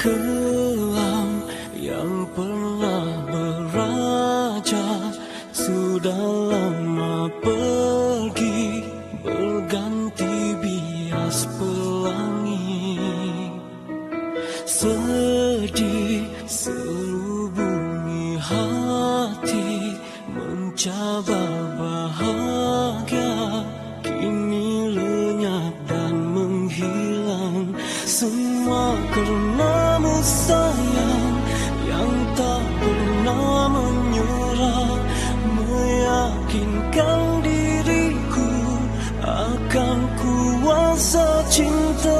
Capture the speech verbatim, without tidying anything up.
Kelam yang pernah beraja sudah lama pergi, berganti bias pelangi. Sedih selubungi hati, mencabar bahagia, kini lenyap dan menghilang. Semua karenamu sayang, yang tak pernah menyerah, meyakinkan diriku akan kuasa cinta.